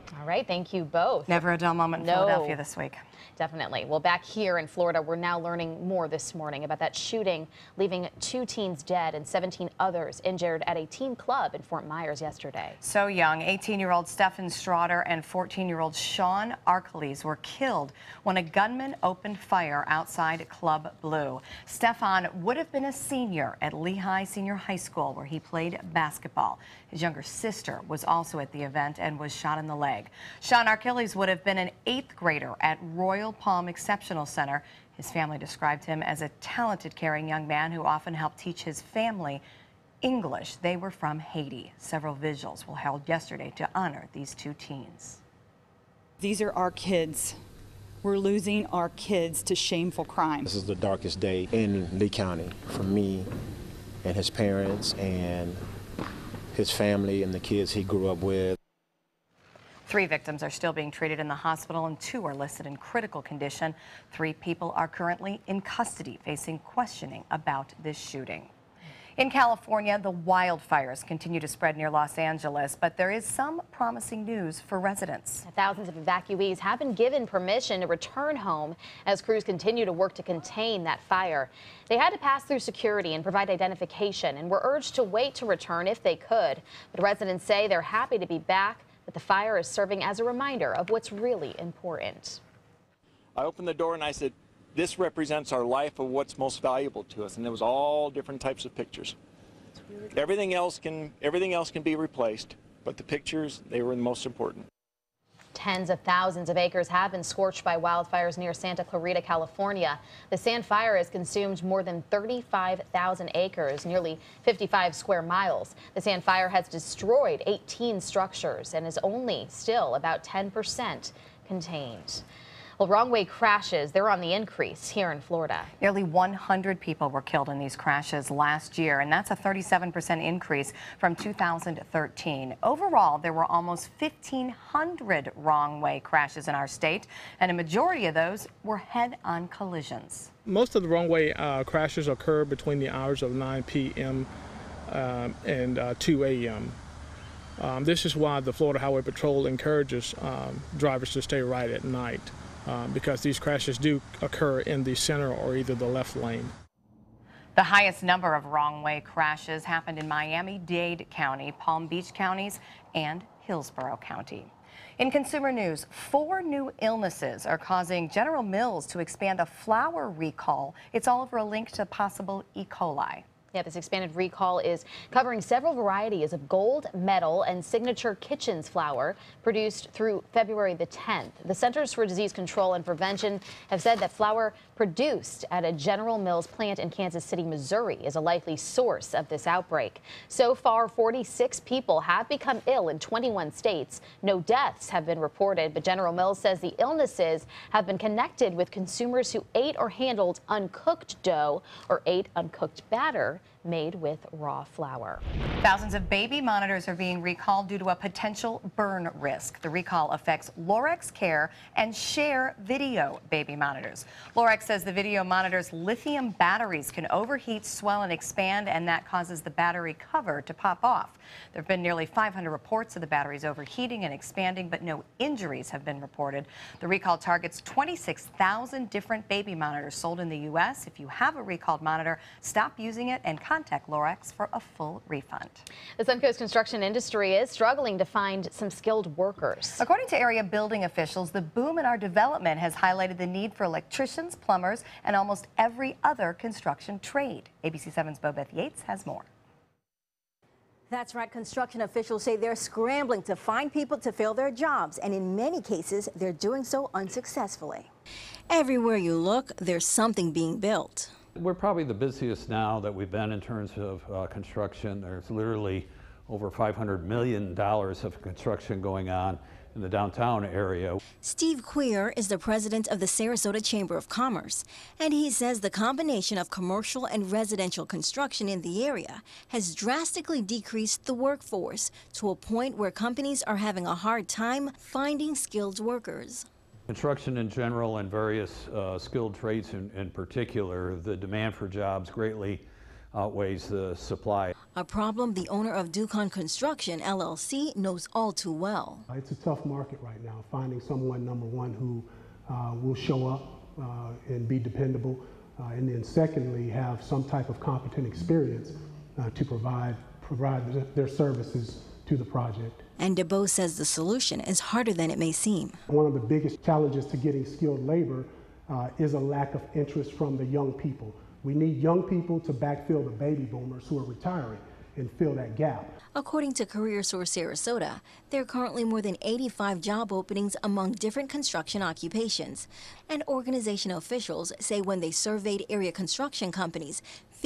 Speaker 2: All right, thank you both.
Speaker 3: Never a dull moment in Philadelphia this week.
Speaker 2: Definitely. Well, back here in Florida, we're now learning more this morning about that shooting, leaving 2 teens dead and 17 others injured at a teen club in Fort Myers yesterday.
Speaker 3: So young, 18-year-old Stephen Straughter and 14-year-old Sean Arkeles were killed when a gunman opened fire outside Club Blue. Stefan would have been a senior at Lehigh Senior High School, where he played basketball. His younger sister was also at the event and was shot in the leg. Sean Arkeles would have been an 8th grader at Royal Palm Exceptional Center. His family described him as a talented, caring young man who often helped teach his family English. They were from Haiti. Several vigils were held yesterday to honor these 2 teens.
Speaker 5: These are our kids. We're losing our kids to shameful crime.
Speaker 11: This is the darkest day in Lee County for me and his parents and his family and the kids he grew up with.
Speaker 3: 3 victims are still being treated in the hospital and 2 are listed in critical condition. 3 people are currently in custody facing questioning about this shooting. In California, the wildfires continue to spread near Los Angeles, but there is some promising news for residents.
Speaker 2: Thousands of evacuees have been given permission to return home as crews continue to work to contain that fire. They had to pass through security and provide identification and were urged to wait to return if they could. But residents say they're happy to be back, but the fire is serving as a reminder of what's really important.
Speaker 13: I opened the door and I said, this represents our life of what's most valuable to us, and it was all different types of pictures. Everything else can be replaced, but the pictures, they were the most important.
Speaker 2: Tens of thousands of acres have been scorched by wildfires near Santa Clarita, California. The Sand Fire has consumed more than 35,000 acres, nearly 55 square miles. The Sand Fire has destroyed 18 structures and is only still about 10% contained. Well, wrong-way crashes, they're on the increase here in Florida.
Speaker 3: Nearly 100 people were killed in these crashes last year, and that's a 37% increase from 2013. Overall, there were almost 1,500 wrong-way crashes in our state, and a majority of those were head-on collisions.
Speaker 14: Most of the wrong-way crashes occur between the hours of 9 p.m. And 2 a.m. This is why the Florida Highway Patrol encourages drivers to stay right at night. Because these crashes do occur in the center or either the left lane.
Speaker 3: The highest number of wrong-way crashes happened in Miami-Dade County, Palm Beach counties, and Hillsborough County. In consumer news, 4 new illnesses are causing General Mills to expand a flour recall. It's all over a link to possible E. coli.
Speaker 2: Yeah, this expanded recall is covering several varieties of Gold, Medal, and Signature Kitchens flour produced through February the 10th. The Centers for Disease Control and Prevention have said that flour produced at a General Mills plant in Kansas City, Missouri is a likely source of this outbreak. So far, 46 people have become ill in 21 states. No deaths have been reported, but General Mills says the illnesses have been connected with consumers who ate or handled uncooked dough or ate uncooked batter made with raw flour.
Speaker 3: Thousands of baby monitors are being recalled due to a potential burn risk. The recall affects Lorex Care and Share Video baby monitors. Lorex says the video monitors' lithium batteries can overheat, swell, and expand, and that causes the battery cover to pop off. There have been nearly 500 reports of the batteries overheating and expanding, but no injuries have been reported. The recall targets 26,000 different baby monitors sold in the U.S. If you have a recalled monitor, stop using it and contact Lorex for a full refund.
Speaker 2: The Suncoast construction industry is struggling to find some skilled workers.
Speaker 3: According to area building officials, the boom in our development has highlighted the need for electricians, plumbers, and almost every other construction trade. ABC 7's Bobeth Yates has more.
Speaker 15: That's right. Construction officials say they're scrambling to find people to fill their jobs, and in many cases, they're doing so unsuccessfully. Everywhere you look, there's something being built.
Speaker 16: We're probably the busiest now that we've been in terms of construction. There's literally over $500 million of construction going on in the downtown area.
Speaker 15: Steve Queer is the president of the Sarasota Chamber of Commerce, and he says the combination of commercial and residential construction in the area has drastically decreased the workforce to a point where companies are having a hard time finding skilled workers.
Speaker 16: Construction in general and various skilled trades in particular, the demand for jobs greatly outweighs the supply.
Speaker 15: a problem the owner of Ducon Construction, LLC, knows all too well.
Speaker 17: It's a tough market right now, finding someone, number one, who will show up and be dependable, and then secondly, have some type of competent experience to provide their services to the project.
Speaker 15: And DeBow says the solution is harder than it may seem.
Speaker 17: One of the biggest challenges to getting skilled labor is a lack of interest from the young people. We need young people to backfill the baby boomers who are retiring and fill that gap.
Speaker 15: According to CareerSource Sarasota, there are currently more than 85 job openings among different construction occupations. And organizational officials say when they surveyed area construction companies,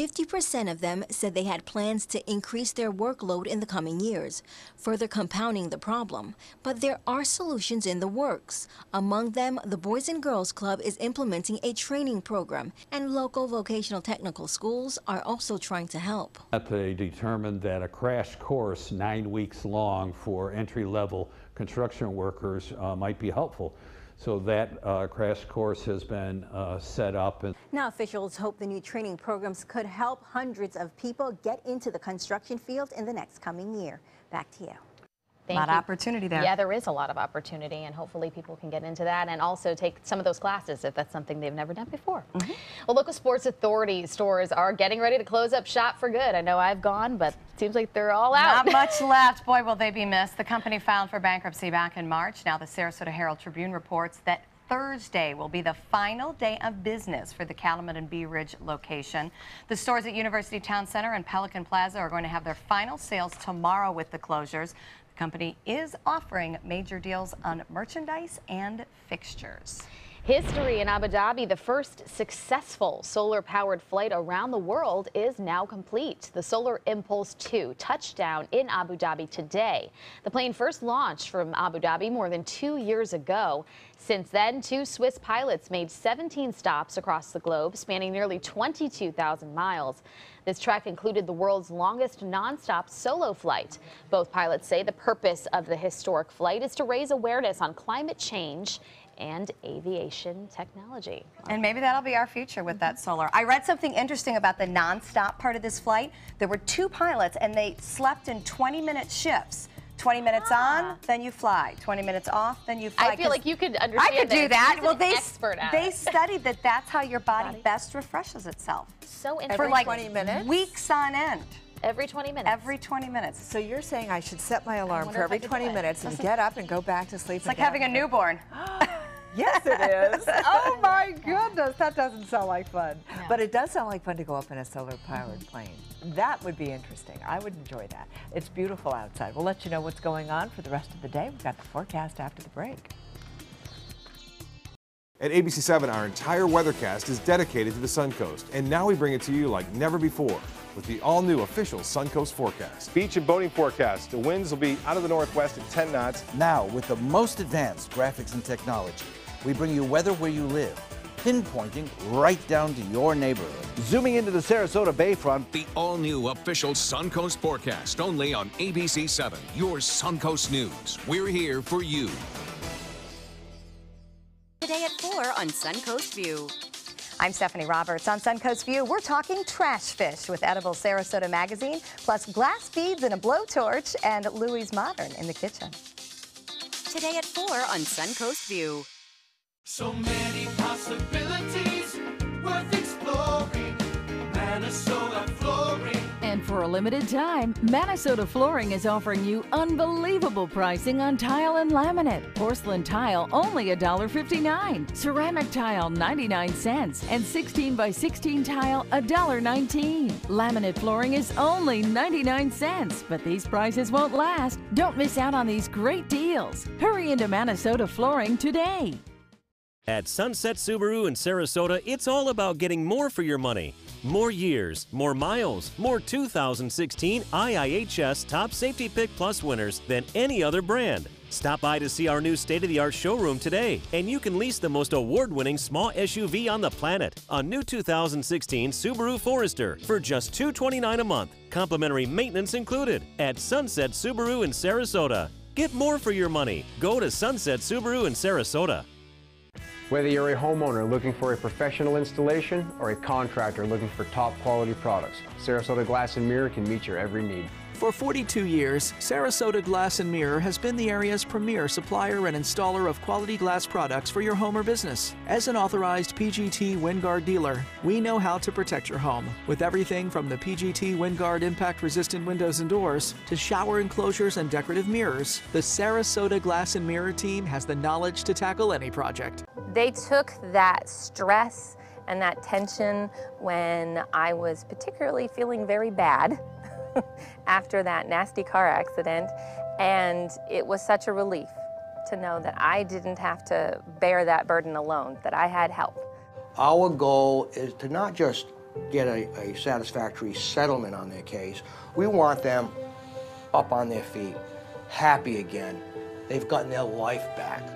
Speaker 15: 50% of them said they had plans to increase their workload in the coming years, further compounding the problem. But there are solutions in the works. Among them, the Boys and Girls Club is implementing a training program, and local vocational technical schools are also trying to help.
Speaker 16: They determined that a crash course 9 weeks long for entry-level construction workers might be helpful. So that crash course has been set up.
Speaker 15: Now officials hope the new training programs could help hundreds of people get into the construction field in the next coming year. Back to you.
Speaker 3: A lot of opportunity there.
Speaker 2: Yeah, there is a lot of opportunity, and hopefully people can get into that and also take some of those classes if that's something they've never done before. Well, local Sports Authority stores are getting ready to close up shop for good. I know I've gone, but it seems like they're all out.
Speaker 3: Not much left. Boy, will they be missed. The company filed for bankruptcy back in March. Now the Sarasota Herald-Tribune reports that Thursday will be the final day of business for the Calumet and Bee Ridge location. The stores at University Town Center and Pelican Plaza are going to have their final sales tomorrow with the closures. The company is offering major deals on merchandise and fixtures.
Speaker 2: History in Abu Dhabi, the first successful solar-powered flight around the world is now complete. The Solar Impulse 2 touched down in Abu Dhabi today. The plane first launched from Abu Dhabi more than 2 years ago. Since then, 2 Swiss pilots made 17 stops across the globe, spanning nearly 22,000 miles. This trek included the world's longest nonstop solo flight. Both pilots say the purpose of the historic flight is to raise awareness on climate change and aviation technology.
Speaker 3: And maybe that'll be our future with that solar. I read something interesting about the nonstop part of this flight. There were 2 pilots and they slept in 20-minute shifts. 20 minutes on, then you fly. 20 minutes off, then you fly.
Speaker 2: I feel like you could understand.
Speaker 3: I could do that. Well,
Speaker 2: they
Speaker 3: studied that that's how your body best refreshes itself.
Speaker 2: So interesting.
Speaker 3: For like
Speaker 10: 20 minutes?
Speaker 3: Weeks on end.
Speaker 2: Every 20 minutes.
Speaker 3: Every 20 minutes.
Speaker 10: So you're saying I should set my alarm for every 20 minutes and get up and go back to sleep.
Speaker 3: It's like having a newborn.
Speaker 10: Yes, it is. Oh my goodness, that doesn't sound like fun.
Speaker 2: No.
Speaker 10: But it does sound like fun to go up in a solar-powered plane. That would be interesting. I would enjoy that. It's beautiful outside. We'll let you know what's going on for the rest of the day. We've got the forecast after the break.
Speaker 18: At ABC7, our entire weathercast is dedicated to the Suncoast, and now we bring it to you like never before with the all-new official Suncoast forecast.
Speaker 20: Beach and boating forecast. The winds will be out of the northwest at 10 knots.
Speaker 21: Now, with the most advanced graphics and technology, we bring you weather where you live, pinpointing right down to your neighborhood.
Speaker 1: Zooming into the Sarasota Bayfront, the all-new official Suncoast forecast, only on ABC7, your Suncoast News. We're here for you.
Speaker 32: Today at 4 on Suncoast View.
Speaker 3: I'm Stephanie Roberts. On Suncoast View, we're talking trash fish with Edible Sarasota magazine, plus glass beads and a blowtorch, and Louie's Modern in the kitchen.
Speaker 32: Today at 4 on Suncoast View.
Speaker 22: So many possibilities worth exploring. Minnesota Flooring.
Speaker 23: And for a limited time, Minnesota Flooring is offering you unbelievable pricing on tile and laminate. Porcelain tile only $1.59. Ceramic tile 99 cents. And 16 by 16 tile $1.19. Laminate flooring is only 99 cents. But these prices won't last. Don't miss out on these great deals. Hurry into Minnesota Flooring today.
Speaker 24: At Sunset Subaru in Sarasota, it's all about getting more for your money. More years, more miles, more 2016 IIHS Top Safety Pick Plus winners than any other brand. Stop by to see our new state-of-the-art showroom today, and you can lease the most award-winning small SUV on the planet, a new 2016 Subaru Forester, for just $229 a month, complimentary maintenance included, at Sunset Subaru in Sarasota. Get more for your money. Go to Sunset Subaru in Sarasota.
Speaker 4: Whether you're a homeowner looking for a professional installation or a contractor looking for top quality products, Sarasota Glass and Mirror can meet your every need.
Speaker 6: For 42 years, Sarasota Glass and Mirror has been the area's premier supplier and installer of quality glass products for your home or business. As an authorized PGT WinGuard dealer, we know how to protect your home with everything from the PGT WinGuard impact-resistant windows and doors to shower enclosures and decorative mirrors. The Sarasota Glass and Mirror team has the knowledge to tackle any project.
Speaker 7: They took that stress and that tension when I was particularly feeling very bad after that nasty car accident, and it was such a relief to know that I didn't have to bear that burden alone, that I had help.
Speaker 8: Our goal is to not just get a satisfactory settlement on their case. We want them up on their feet, happy again. They've gotten their life back.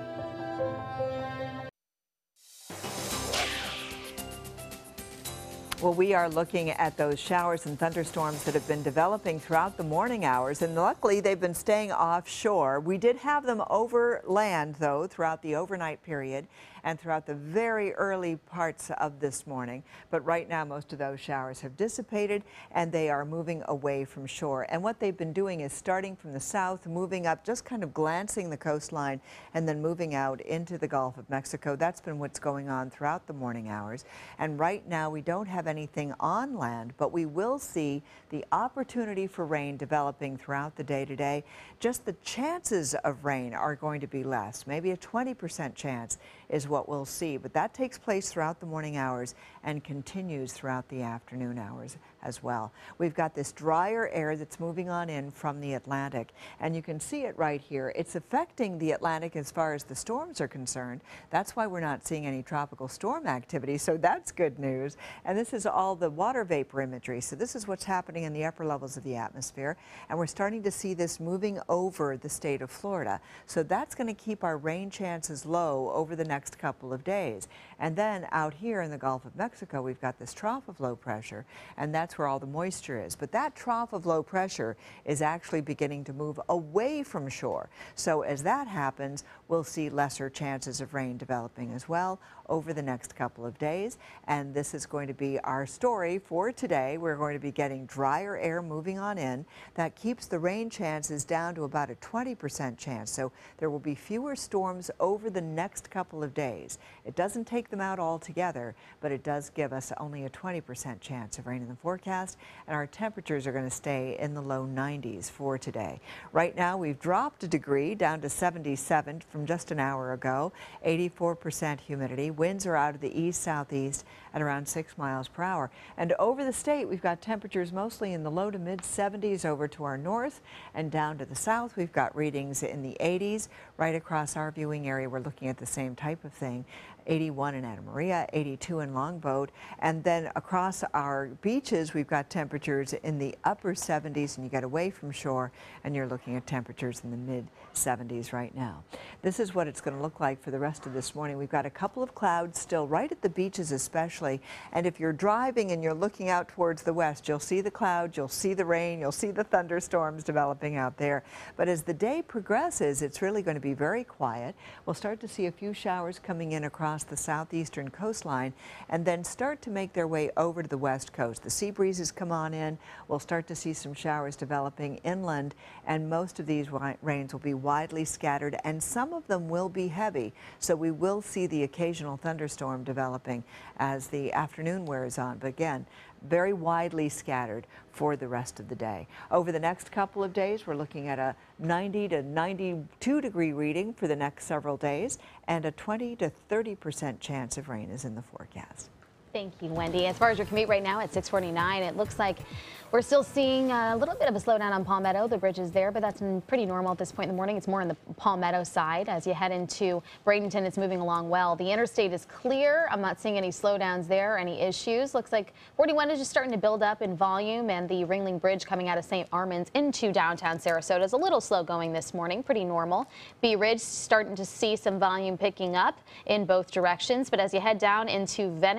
Speaker 10: Well, we are looking at those showers and thunderstorms that have been developing throughout the morning hours, and luckily they've been staying offshore. We did have them over land, though, throughout the overnight period and throughout the very early parts of this morning. But right now, most of those showers have dissipated and they are moving away from shore. And what they've been doing is starting from the south, moving up, just kind of glancing the coastline and then moving out into the Gulf of Mexico. That's been what's going on throughout the morning hours. And right now, we don't have anything on land, but we will see the opportunity for rain developing throughout the day today. Just the chances of rain are going to be less. Maybe a 20% chance is what we'll see, but that takes place throughout the morning hours and continues throughout the afternoon hours as well. We've got this drier air that's moving on in from the Atlantic, and you can see it right here. It's affecting the Atlantic as far as the storms are concerned. That's why we're not seeing any tropical storm activity, so that's good news. And this is all the water vapor imagery. So this is what's happening in the upper levels of the atmosphere, and we're starting to see this moving over the state of Florida. So that's going to keep our rain chances low over the next couple of days. And then out here in the Gulf of Mexico, we've got this trough of low pressure, and that's where all the moisture is. But that trough of low pressure is actually beginning to move away from shore. So as that happens, we'll see lesser chances of rain developing as well over the next couple of days. And this is going to be our story for today. We're going to be getting drier air moving on in. That keeps the rain chances down to about a 20% chance. So there will be fewer storms over the next couple of days. It doesn't take them out altogether, but it does give us only a 20% chance of rain in the forecast. And our temperatures are going to stay in the low 90s for today. Right now, we've dropped a degree down to 77 from just an hour ago, 84% humidity. Winds are out of the east-southeast at around 6 miles per hour. And over the state, we've got temperatures mostly in the low to mid 70s over to our north, and down to the south, we've got readings in the 80s. Right across our viewing area, we're looking at the same type of thing. 81 in Anna Maria, 82 in Longboat, and then across our beaches we've got temperatures in the upper 70s, and you get away from shore and you're looking at temperatures in the mid 70s right now. This is what it's going to look like for the rest of this morning. We've got a couple of clouds still right at the beaches especially, and if you're driving and you're looking out towards the west, you'll see the clouds, you'll see the rain, you'll see the thunderstorms developing out there. But as the day progresses, it's really going to be very quiet. We'll start to see a few showers coming in across the southeastern coastline and then start to make their way over to the west coast. The sea breezes come on in. We'll start to see some showers developing inland, and most of these rains will be widely scattered, and some of them will be heavy. So we will see the occasional thunderstorm developing as the afternoon wears on. But again, very widely scattered for the rest of the day. Over the next couple of days, we're looking at a 90 to 92 degree reading for the next several days, and a 20 to 30% chance of rain is in the forecast.
Speaker 2: Thank you, Wendy. As far as your commute right now at 649, it looks like we're still seeing a little bit of a slowdown on Palmetto. The bridge is there, but that's pretty normal at this point in the morning. It's more on the Palmetto side. As you head into Bradenton, it's moving along well. The interstate is clear. I'm not seeing any slowdowns there, any issues. Looks like 41 is just starting to build up in volume, and the Ringling Bridge coming out of St. Armand's into downtown Sarasota is a little slow going this morning, pretty normal. Bee Ridge starting to see some volume picking up in both directions, but as you head down into Venice and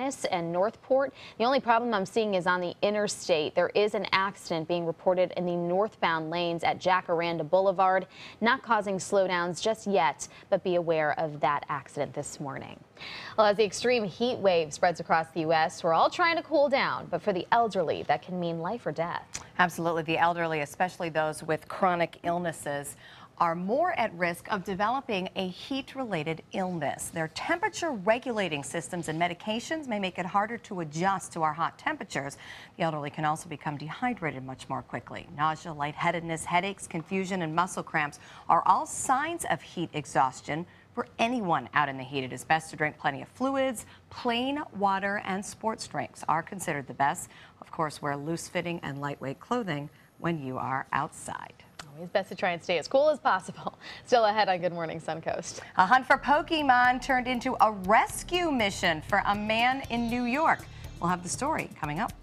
Speaker 2: in Northport. The only problem I'm seeing is on the interstate. There is an accident being reported in the northbound lanes at Jacaranda Boulevard, not causing slowdowns just yet, but be aware of that accident this morning. Well, as the extreme heat wave spreads across the U.S., we're all trying to cool down, but for the elderly, that can mean life or death.
Speaker 3: Absolutely. The elderly, especially those with chronic illnesses, are more at risk of developing a heat-related illness. Their temperature-regulating systems and medications may make it harder to adjust to our hot temperatures. The elderly can also become dehydrated much more quickly. Nausea, lightheadedness, headaches, confusion, and muscle cramps are all signs of heat exhaustion. For anyone out in the heat, it is best to drink plenty of fluids. Plain water and sports drinks are considered the best. Of course, wear loose-fitting and lightweight clothing when you are outside.
Speaker 2: It's best to try and stay as cool as possible. Still ahead on Good Morning Suncoast.
Speaker 3: A hunt for Pokemon turned into a rescue mission for a man in New York. We'll have the story coming up.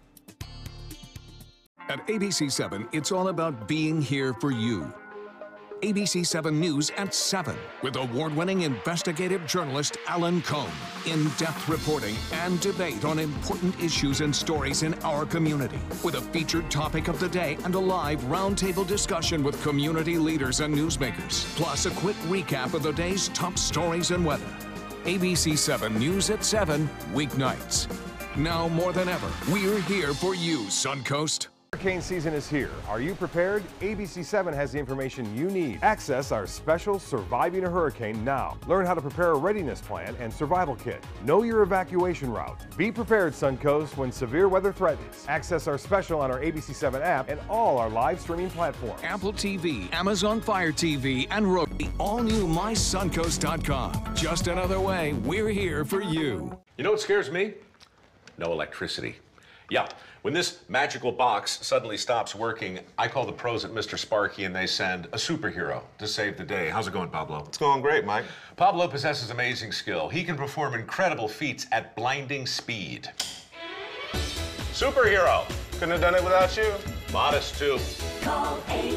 Speaker 1: At ABC 7, it's all about being here for you. ABC 7 News at 7 with award-winning investigative journalist Alan Cohn. In-depth reporting and debate on important issues and stories in our community with a featured topic of the day and a live roundtable discussion with community leaders and newsmakers. Plus a quick recap of the day's top stories and weather. ABC 7 News at 7 weeknights. Now more than ever, we're here for you, Suncoast.
Speaker 18: Hurricane season is here. Are you prepared? ABC 7 has the information you need. Access our special Surviving a Hurricane now. Learn how to prepare a readiness plan and survival kit. Know your evacuation route. Be prepared, Suncoast, when severe weather threatens. Access our special on our ABC 7 app and all our live streaming platforms.
Speaker 1: Apple TV, Amazon Fire TV, and Roku. The all-new MySuncoast.com. Just another way we're here for you.
Speaker 5: You know what scares me? No electricity. Yeah. When this magical box suddenly stops working, I call the pros at Mr. Sparky and they send a superhero to save the day. How's it going, Pablo?
Speaker 20: It's going great, Mike.
Speaker 5: Pablo possesses amazing skill. He can perform incredible feats at blinding speed.
Speaker 20: Superhero. Couldn't have done it without you.
Speaker 5: Modest, too.
Speaker 22: Call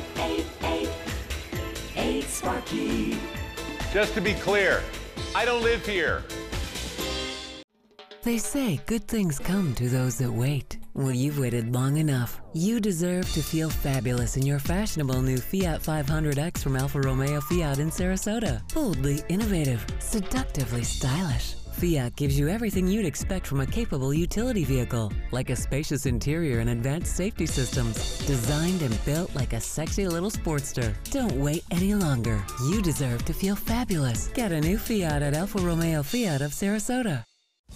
Speaker 22: 888-8-SPARKY.
Speaker 5: Just to be clear, I don't live here.
Speaker 9: They say good things come to those that wait. Well, you've waited long enough. You deserve to feel fabulous in your fashionable new Fiat 500X from Alfa Romeo Fiat in Sarasota. Boldly innovative, seductively stylish. Fiat gives you everything you'd expect from a capable utility vehicle, like a spacious interior and advanced safety systems, designed and built like a sexy little sportster. Don't wait any longer. You deserve to feel fabulous. Get a new Fiat at Alfa Romeo Fiat of Sarasota.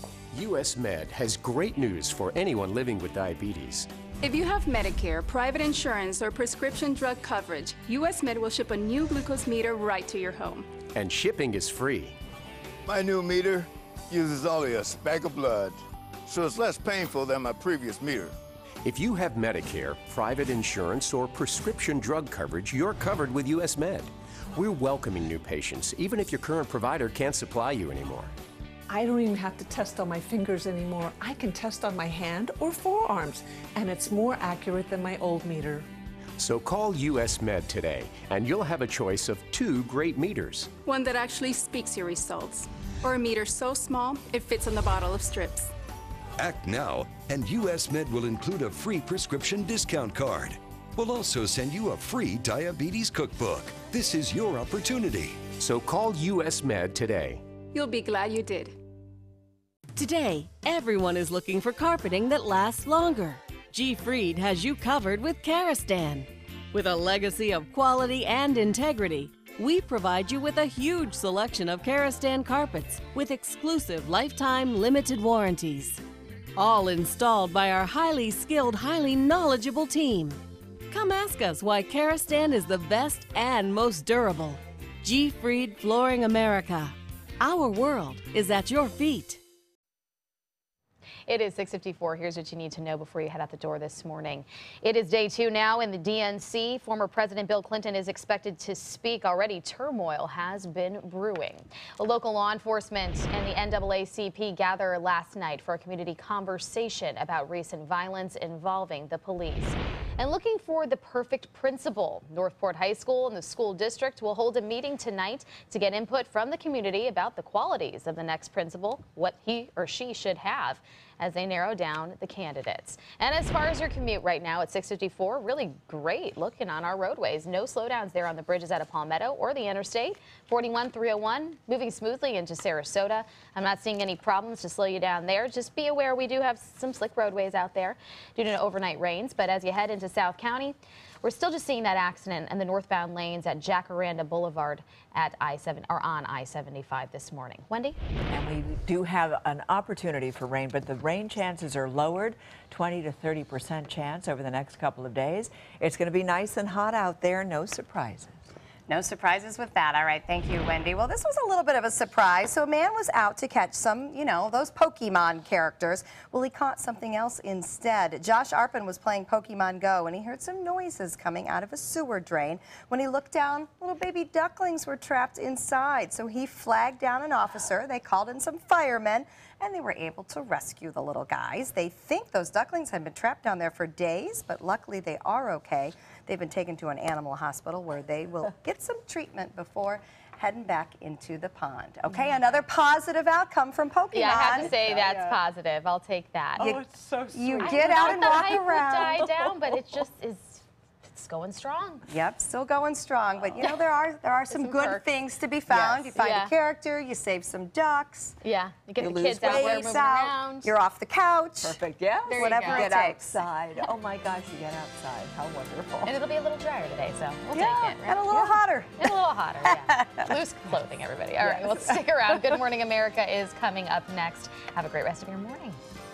Speaker 11: US Med has great news for anyone living with diabetes.
Speaker 12: If you have Medicare, private insurance, or prescription drug coverage, US Med will ship a new glucose meter right to your home.
Speaker 11: And shipping is free.
Speaker 19: My new meter uses only a speck of blood, so it's less painful than my previous meter.
Speaker 11: If you have Medicare, private insurance, or prescription drug coverage, you're covered with US Med. We're welcoming new patients, even if your current provider can't supply you anymore.
Speaker 25: I don't even have to test on my fingers anymore. I can test on my hand or forearms, and it's more accurate than my old meter.
Speaker 11: So call US Med today, and you'll have a choice of 2 great meters.
Speaker 12: One that actually speaks your results, or a meter so small it fits in the bottle of strips.
Speaker 26: Act now, and US Med will include a free prescription discount card. We'll also send you a free diabetes cookbook. This is your opportunity.
Speaker 11: So call US Med today.
Speaker 12: You'll be glad you did.
Speaker 27: Today, everyone is looking for carpeting that lasts longer. G. Fried has you covered with Karastan. With a legacy of quality and integrity, we provide you with a huge selection of Karastan carpets with exclusive lifetime limited warranties. All installed by our highly skilled, highly knowledgeable team. Come ask us why Karastan is the best and most durable. G. Fried Flooring America. Our world is at your feet.
Speaker 2: It is 6:54. Here's what you need to know before you head out the door this morning. It is day 2 now in the DNC. Former President Bill Clinton is expected to speak. Already turmoil has been brewing. Local law enforcement and the NAACP gathered last night for a community conversation about recent violence involving the police. And looking for the perfect principal, Northport High School and the school district will hold a meeting tonight to get input from the community about the qualities of the next principal, what he or she should have, as they narrow down the candidates. And as far as your commute right now at 654, really great looking on our roadways. No slowdowns there on the bridges out of Palmetto or the interstate. 41 301 moving smoothly into Sarasota. I'm not seeing any problems to slow you down there. Just be aware we do have some slick roadways out there due to overnight rains. But as you head into South County, we're still just seeing that accident in the northbound lanes at Jacaranda Boulevard at I-7 or on I-75 this morning. Wendy?
Speaker 10: And we do have an opportunity for rain, but the rain chances are lowered, 20 to 30% chance over the next couple of days. It's going to be nice and hot out there, no surprises.
Speaker 3: No surprises with that. All right, thank you, Wendy. Well, this was a little bit of a surprise. So a man was out to catch some, you know, those Pokemon characters. Well, he caught something else instead. Josh Arpin was playing Pokemon Go, and he heard some noises coming out of a sewer drain. When he looked down, little baby ducklings were trapped inside. So he flagged down an officer. They called in some firemen, and they were able to rescue the little guys. They think those ducklings had been trapped down there for days, but luckily they are okay. They've been taken to an animal hospital where they will get some treatment before heading back into the pond. Okay, another positive outcome from Pokemon.
Speaker 2: Yeah, I have to say that's positive. I'll take that.
Speaker 10: Oh, it's so sweet.
Speaker 3: You get out and walk around.
Speaker 2: I thought the hype would die down, but it just is. It's going strong.
Speaker 3: Yep, still going strong. But you know, there are some good
Speaker 2: perks.
Speaker 3: things to be found.
Speaker 2: Yes.
Speaker 3: You find
Speaker 2: Yeah.
Speaker 3: a character, you save some ducks.
Speaker 2: Yeah, you get
Speaker 3: You
Speaker 2: the
Speaker 3: lose
Speaker 2: kids out there
Speaker 3: weight
Speaker 2: moving
Speaker 3: out,
Speaker 2: around.
Speaker 3: You're off the couch.
Speaker 10: Perfect, yeah.
Speaker 2: There you
Speaker 3: Whatever
Speaker 2: go.
Speaker 3: it
Speaker 10: Get
Speaker 3: takes.
Speaker 10: outside. Oh my gosh, you get outside. How wonderful.
Speaker 2: And it'll be a little drier today, so we'll
Speaker 3: Yeah,
Speaker 2: take it. Right?
Speaker 3: and a little hotter.
Speaker 2: And a little hotter, yeah. Loose clothing, everybody. All right, well, stick around. Good Morning America is coming up next. Have a great rest of your morning.